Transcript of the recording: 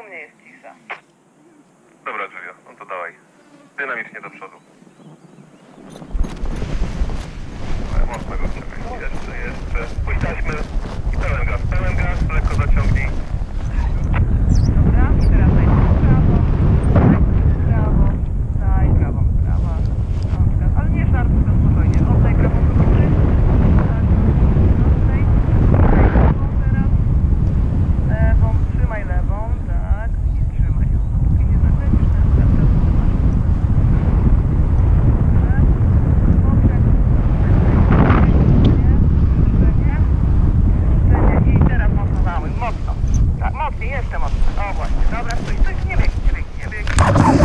u mnie jest cisza. Dobra, Julio, no to dawaj. Dynamicznie do przodu. Mocno go trzymaj. Jeszcze. Puściliśmy. I pełen gaz, lekko zaciągnij. Dobra, i teraz daj prawo, daj prawą, prawa, ale nie szarp, tylko spokojnie. Oddaj prawą do góry. Tak, oddaj. Lewą teraz. Lewą, trzymaj lewą, tak. I trzymaj ją. Dopóki nie zakręcisz, to jest prawda. I teraz mocno zahamuj, mocno. Tak, mocniej, jeszcze mocno. O właśnie, dobra, stój, nie bieg.